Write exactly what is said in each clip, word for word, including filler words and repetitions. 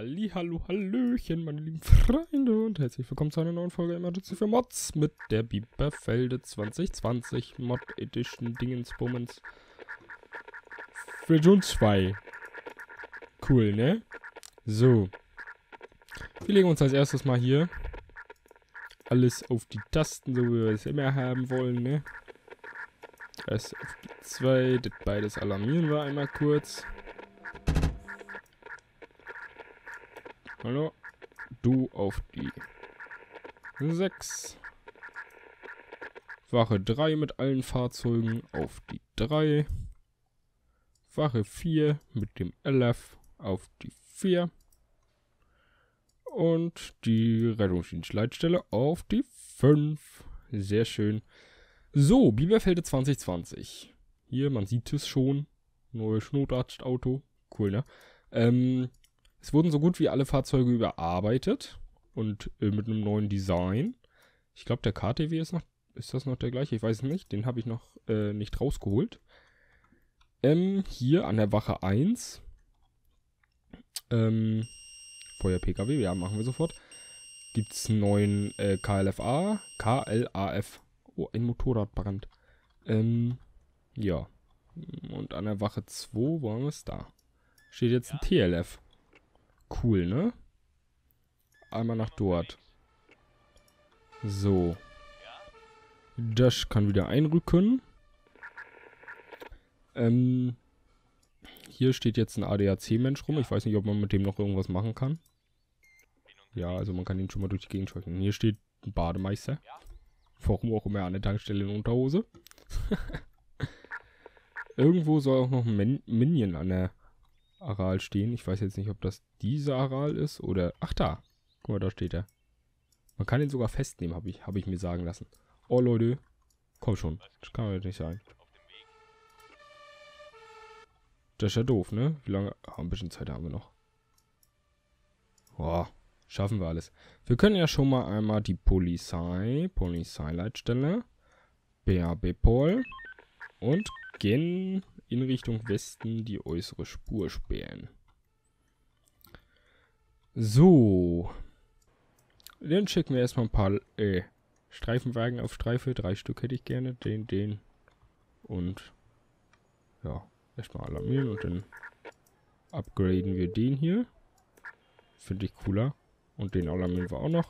Hallihallo, Hallöchen, meine lieben Freunde und herzlich willkommen zu einer neuen Folge Emergency für Mods mit der Biberfelde zwanzig zwanzig Mod Edition Dingensbummens Version zwei. Cool, ne? So. Wir legen uns als erstes mal hier alles auf die Tasten, so wie wir es immer haben wollen, ne? Erst auf die zwei, das beides alarmieren wir einmal kurz. Hallo. Du auf die sechs. Wache drei mit allen Fahrzeugen auf die drei. Wache vier mit dem L F auf die vier. Und die Rettungsdienstleitstelle auf die fünf. Sehr schön. So, Biberfelde zwanzig zwanzig. Hier, man sieht es schon. Neues Notarztauto. Cool, ne? Ähm... Es wurden so gut wie alle Fahrzeuge überarbeitet und äh, mit einem neuen Design. Ich glaube, der K T W ist noch, ist das noch der gleiche? Ich weiß es nicht. Den habe ich noch äh, nicht rausgeholt. Ähm, hier an der Wache eins. Ähm, Feuer-P K W, ja, machen wir sofort. Gibt es einen neuen äh, K L F A. K L A F. Oh, ein Motorradbrand. Ähm, ja. Und an der Wache zwei, wo haben wir es da? Steht jetzt ein T L F. Cool, ne? Einmal nach dort. So. Das kann wieder einrücken. Ähm. Hier steht jetzt ein A D A C-Mensch rum. Ich weiß nicht, ob man mit dem noch irgendwas machen kann. Ja, also man kann ihn schon mal durch die Gegend scheuchen. Hier steht ein Bademeister. Warum auch immer an der Tankstelle in Unterhose. Irgendwo soll auch noch ein Min Minion an der Aral stehen. Ich weiß jetzt nicht, ob das dieser Aral ist oder... Ach, da. Guck mal, da steht er. Man kann ihn sogar festnehmen, habe ich, hab ich mir sagen lassen. Oh, Leute. Komm schon. Das kann doch nicht sein. Das ist ja doof, ne? Wie lange... Ah, ein bisschen Zeit haben wir noch. Boah. Schaffen wir alles. Wir können ja schon mal einmal die Polizei... Polizeileitstelle... B A B-Pol... Und gehen in Richtung Westen die äußere Spur sperren. So. Dann schicken wir erstmal ein paar äh, Streifenwagen auf Streife. Drei Stück hätte ich gerne. Den, den. Und ja, erstmal alarmieren und dann upgraden wir den hier. Finde ich cooler. Und den alarmieren wir auch noch.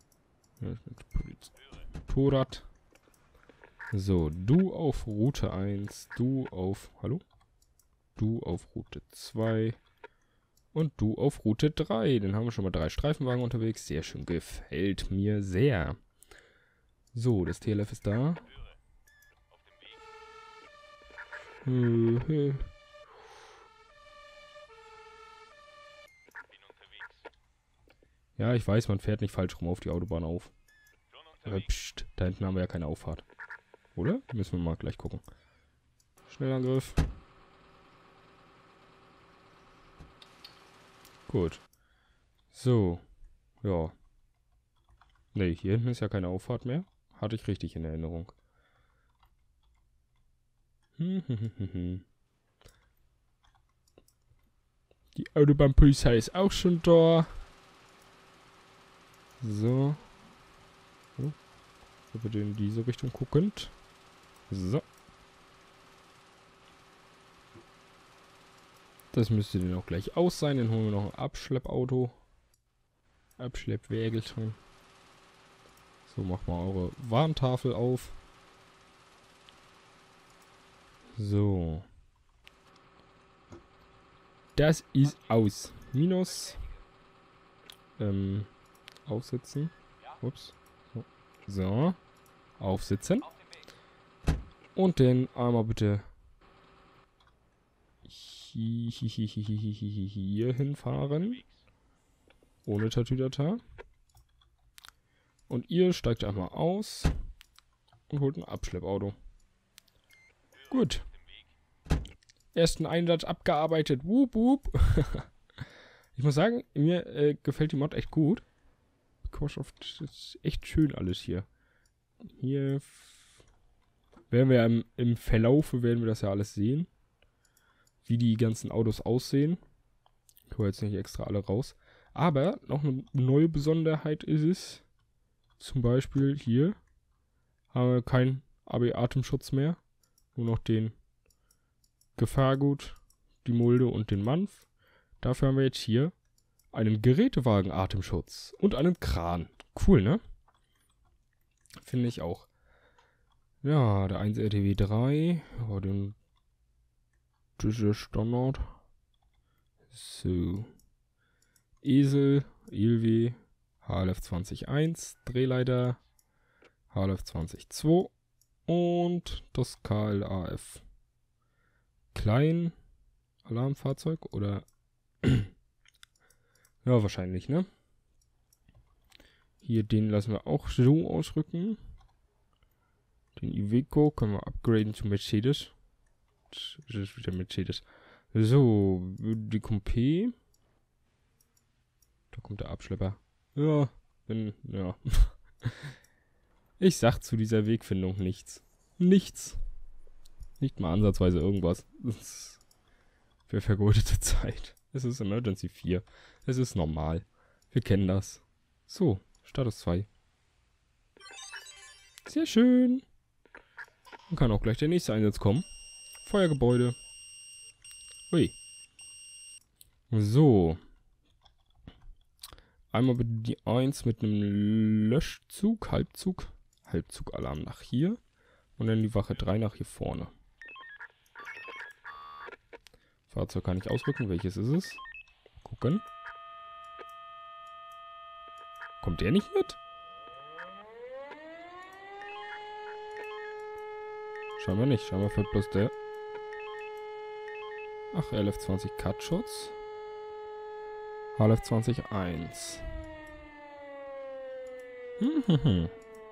Motorrad. So, du auf Route eins, du auf... Hallo? Du auf Route zwei und du auf Route drei. Dann haben wir schon mal drei Streifenwagen unterwegs. Sehr schön, gefällt mir sehr. So, das T L F ist da. Ja, ich weiß, man fährt nicht falsch rum auf die Autobahn auf. Aber pst, da hinten haben wir ja keine Auffahrt. Oder? Müssen wir mal gleich gucken. Schnellangriff. Gut. So. Ja. Ne, hier hinten ist ja keine Auffahrt mehr. Hatte ich richtig in Erinnerung. Die Autobahnpolizei ist auch schon da. So. So. Bitte in diese Richtung guckend. So. Das müsste dann auch gleich aus sein. Dann holen wir noch ein Abschleppauto. Abschleppwägelchen. So, macht mal eure Warntafel auf. So. Das ist aus. Minus. Ähm. Aufsitzen. Ups. So. So. Aufsitzen. Und dann einmal bitte hier hinfahren. Ohne Tatütata. Und ihr steigt einmal aus und holt ein Abschleppauto. Gut. Ersten Einsatz abgearbeitet. Wup, wup. Ich muss sagen, mir äh, gefällt die Mod echt gut. Das ist echt schön alles hier. Hier werden wir im, im Verlaufe werden wir das ja alles sehen. Wie die ganzen Autos aussehen. Ich hole jetzt nicht extra alle raus. Aber noch eine neue Besonderheit ist es, zum Beispiel hier haben wir keinen A B-Atemschutz mehr, nur noch den Gefahrgut, die Mulde und den Manf. Dafür haben wir jetzt hier einen Gerätewagen-Atemschutz und einen Kran. Cool, ne? Finde ich auch. Ja, der eins R T W drei. Ja, den... Das ist Standard. So. Esel, E L W, H L F zwanzig Punkt eins, Drehleiter, H L F zwanzig Punkt zwei und das K L A F. Klein Alarmfahrzeug oder... ja, wahrscheinlich, ne? Hier, den lassen wir auch so ausrücken. Den Iveco können wir upgraden zu Mercedes. Das ist wieder Mercedes. So, die Coupé. Da kommt der Abschlepper. Ja, bin, ja. Ich sag zu dieser Wegfindung nichts. Nichts. Nicht mal ansatzweise irgendwas. Das ist für vergeudete Zeit. Es ist Emergency vier. Es ist normal. Wir kennen das. So, Status zwei. Sehr schön. Dann kann auch gleich der nächste Einsatz kommen. Feuergebäude. Ui. So. Einmal bitte die eins mit einem Löschzug, Halbzug. Halbzugalarm nach hier. Und dann die Wache drei nach hier vorne. Fahrzeug kann ich ausrücken. Welches ist es? Gucken. Kommt der nicht mit? Scheinbar nicht. Scheinbar fährt bloß der. Ach, L F zwanzig Cutschutz. H L F zwanzig Punkt eins. Hm, hm, hm.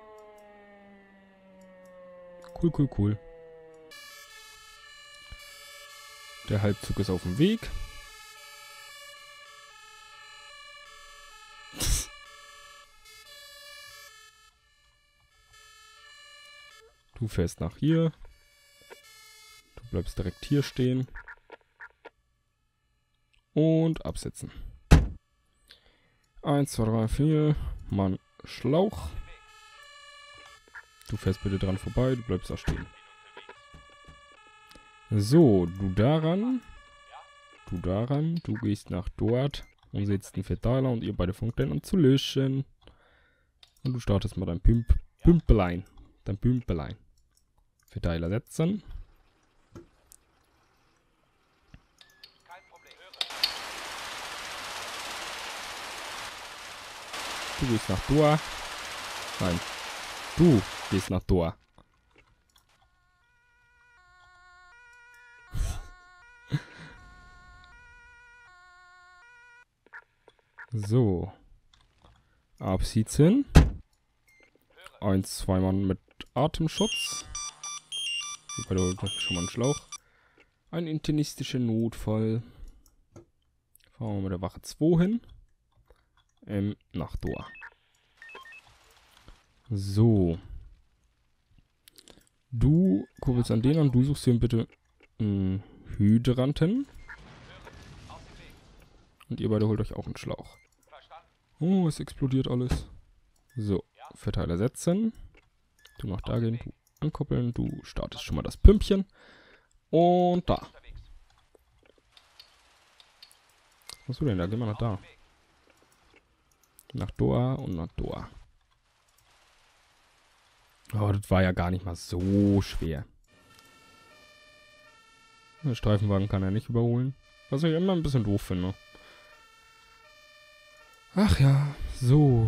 Cool, cool, cool. Der Halbzug ist auf dem Weg. Du fährst nach hier. Du bleibst direkt hier stehen. Und absetzen. eins, zwei, drei, vier. Mann, Schlauch. Du fährst bitte dran vorbei. Du bleibst da stehen. So, du daran. Du daran. Du gehst nach dort. Und setzt einen Verteiler und ihr beide fangt dann an zu löschen. Und du startest mal dein Pümp Pümpelein. Dein Pümpelein. Verteiler setzen. Du gehst nach Dor. Nein. Du gehst nach Dor. So. Absitzen. Eins, zwei Mann mit Atemschutz. Bei der schon mal einen Schlauch. Ein internistischer Notfall. Fahren wir mit der Wache zwei hin. Ähm, nach Dor. So. Du kurbelst an den an. Du suchst hier bitte einen Hydranten. Und ihr beide holt euch auch einen Schlauch. Oh, es explodiert alles. So, Verteiler setzen. Du nach da gehen, du ankoppeln. Du startest schon mal das Pümpchen. Und da. Was hast du denn da? Geh mal nach da. Nach Dor und nach Dor. Oh, das war ja gar nicht mal so schwer. Der Streifenwagen kann er nicht überholen. Was ich immer ein bisschen doof finde. Ach ja, so.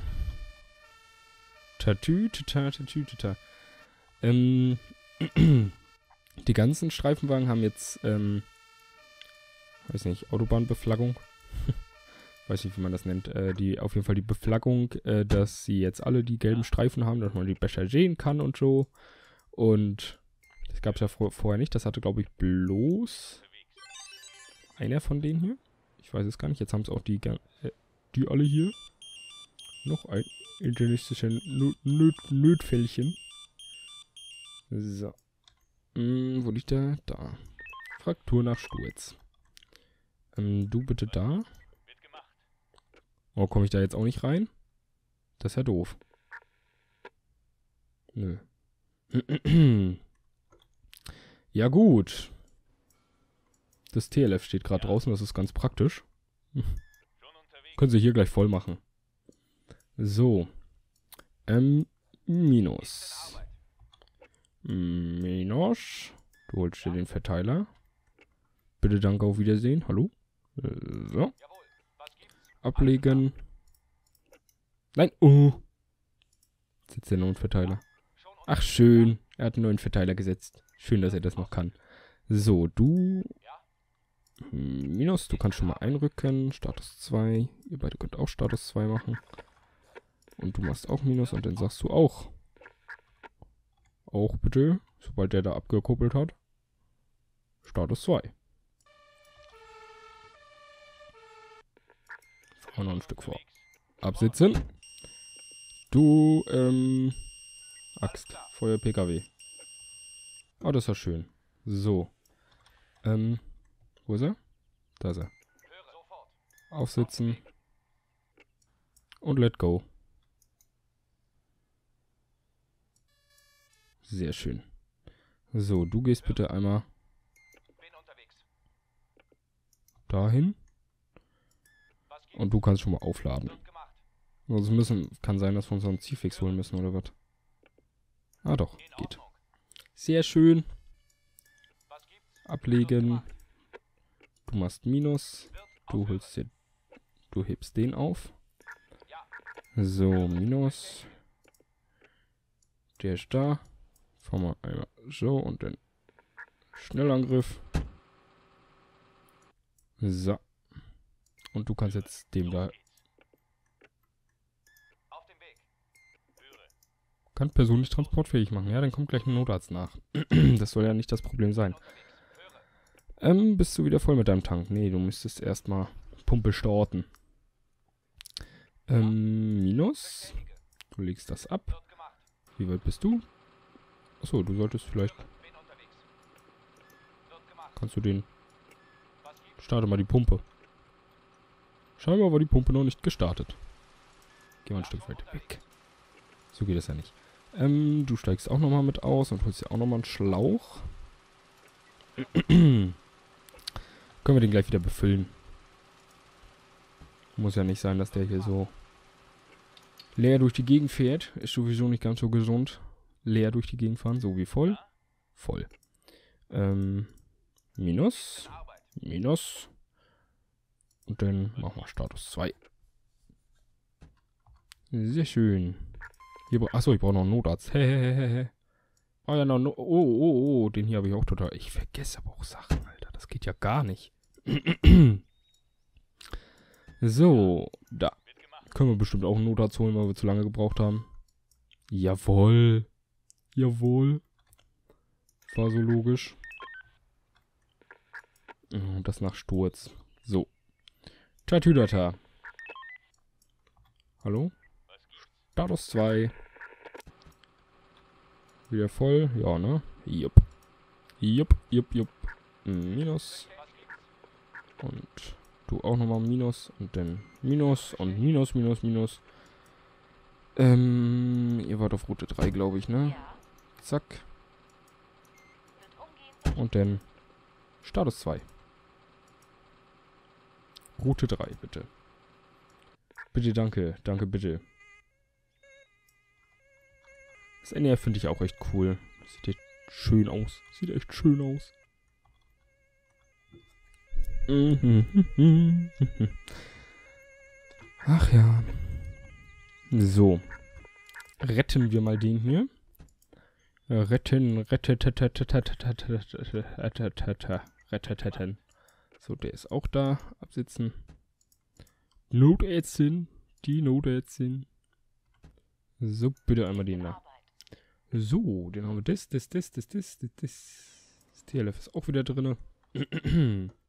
Tatü, tata, tatü, tata. Ähm, die ganzen Streifenwagen haben jetzt, ähm, weiß nicht, Autobahnbeflaggung. Weiß nicht, wie man das nennt. Äh, die, auf jeden Fall die Beflaggung, äh, dass sie jetzt alle die gelben Streifen haben, dass man die besser sehen kann und so. Und das gab es ja vor, vorher nicht. Das hatte, glaube ich, bloß einer von denen hier. Ich weiß es gar nicht. Jetzt haben es auch die, äh, die alle hier. Noch ein internistisches Nötfällchen. So. Hm, wo liegt der? Da. Fraktur nach Sturz. Ähm, du bitte da. Oh, komme ich da jetzt auch nicht rein? Das ist ja doof. Nö. Ja gut. Das T L F steht gerade draußen, das ist ganz praktisch. Können Sie hier gleich voll machen. So. Ähm, Minus. Minus. Du holst dir den Verteiler. Bitte danke, auf Wiedersehen. Hallo? Äh, so. Ablegen. Nein. Oh. Sitzt der neuen Verteiler. Ach, schön. Er hat einen neuen Verteiler gesetzt. Schön, dass er das noch kann. So, du... Minus, du kannst schon mal einrücken. Status zwei. Ihr beide könnt auch Status zwei machen. Und du machst auch Minus und dann sagst du auch. Auch bitte, sobald der da abgekuppelt hat. Status zwei. Fahren wir noch ein Stück vor. Absitzen. Du, ähm... Axt. Feuer P K W. Ah, das ist ja schön. So. Ähm... Wo ist er? Da ist er. Aufsitzen. Und let go. Sehr schön. So, du gehst bitte einmal dahin. Und du kannst schon mal aufladen. Also müssen, kann sein, dass wir uns so einen Zielfix holen müssen, oder was? Ah doch, geht. Sehr schön. Ablegen. Du machst Minus. Du holst dir, du hebst den auf. So, Minus. Der ist da. Fahren wir einmal so und dann Schnellangriff. So. Und du kannst jetzt dem da... Kann persönlich transportfähig machen. Ja, dann kommt gleich ein Notarzt nach. Das soll ja nicht das Problem sein. Ähm, bist du wieder voll mit deinem Tank? Nee, du müsstest erstmal Pumpe starten. Ähm, Minus. Du legst das ab. Wie weit bist du? Achso, du solltest vielleicht... Kannst du den... Starte mal die Pumpe. Scheinbar war die Pumpe noch nicht gestartet. Geh mal ein Stück weiter weg. So geht es ja nicht. Ähm, du steigst auch nochmal mit aus und holst dir auch nochmal einen Schlauch. Können wir den gleich wieder befüllen. Muss ja nicht sein, dass der hier so leer durch die Gegend fährt. Ist sowieso nicht ganz so gesund. Leer durch die Gegend fahren, so wie voll. Voll. Ähm, Minus. Minus. Und dann machen wir Status zwei. Sehr schön. Hier, achso, ich brauche noch einen Notarzt. Hehehehe. Oh ja, noch no oh, oh, oh, den hier habe ich auch total... Ich vergesse aber auch Sachen, Alter. Das geht ja gar nicht. So, da. Können wir bestimmt auch einen Notarzt holen, weil wir zu lange gebraucht haben. Jawohl. Jawohl. War so logisch. Und das nach Sturz. So. Tatüdata. Hallo? Status zwei. Wieder voll. Ja, ne? Jupp. Jupp, jupp, jupp. Minus. Und du auch nochmal Minus. Und dann Minus und Minus, Minus, Minus. Ähm, ihr wart auf Route drei, glaube ich, ne? Zack. Und dann Status zwei. Route drei, bitte. Bitte, danke. Danke, bitte. Das N R finde ich auch echt cool. Sieht echt schön aus. Sieht echt schön aus. Ach ja. So. Retten wir mal den hier. Retten, rettet, retten. So, der ist auch da. Absitzen. Notärztin. Die Notärztin. So, bitte einmal den da. So, den haben wir das, das, das, das, das, das, das. Das T L F ist auch wieder drin.